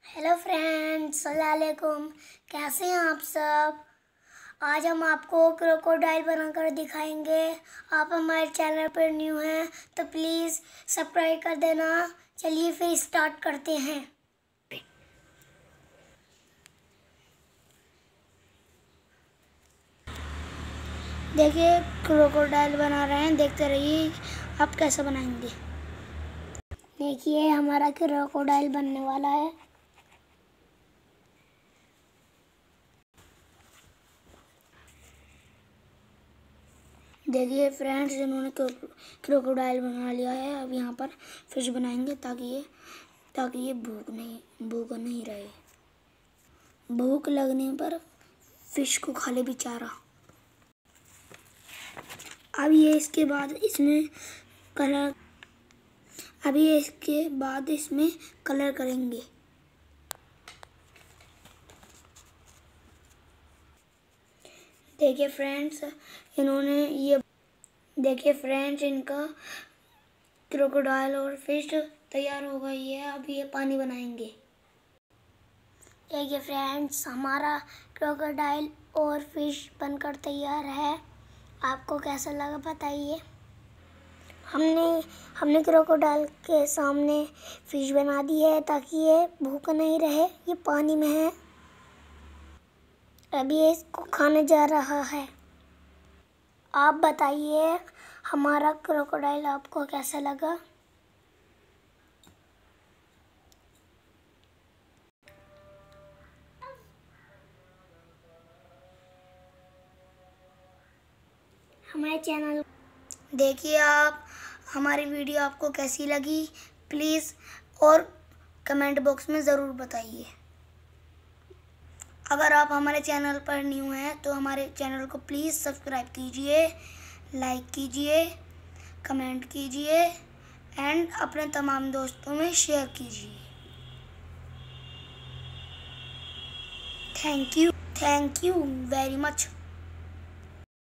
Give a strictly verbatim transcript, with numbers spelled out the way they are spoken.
Hello friends, अस्सलाम वालेकुम। कैसे हैं आप सब। आज हम आपको क्रोकोडाइल बनाकर दिखाएंगे। आप हमारे चैनल पर न्यू हैं तो प्लीज़ सब्सक्राइब कर देना। चलिए फिर स्टार्ट करते हैं। देखिए क्रोकोडाइल बना रहे हैं, देखते रहिए आप कैसे बनाएंगे। देखिए हमारा क्रोकोडाइल बनने वाला है। देखिए फ्रेंड्स, इन्होंने क्रोकोडाइल बना लिया है। अब यहाँ पर फिश बनाएंगे ताकि ये ताकि ये भूख नहीं भूख नहीं रहे। भूख लगने पर फिश को खा ले बेचारा। अब ये इसके बाद इसमें कलर अब ये इसके बाद इसमें कलर करेंगे। देखिए फ्रेंड्स, इन्होंने ये देखिए फ्रेंड्स इनका क्रोकोडाइल और फिश तैयार हो गई है। अब ये पानी बनाएंगे। देखिए फ्रेंड्स, हमारा क्रोकोडाइल और फिश बनकर तैयार है। आपको कैसा लगा बताइए। हमने हमने क्रोकोडाइल के सामने फिश बना दी है ताकि ये भूखा नहीं रहे। ये पानी में है, अभी ये इसको खाने जा रहा है। आप बताइए हमारा क्रोकोडाइल आपको कैसा लगा। हमारे चैनल देखिए आप हमारी वीडियो आपको कैसी लगी प्लीज़ और कमेंट बॉक्स में ज़रूर बताइए। अगर आप हमारे चैनल पर न्यू हैं तो हमारे चैनल को प्लीज़ सब्सक्राइब कीजिए, लाइक कीजिए, कमेंट कीजिए एंड अपने तमाम दोस्तों में शेयर कीजिए। Thank you thank you very much.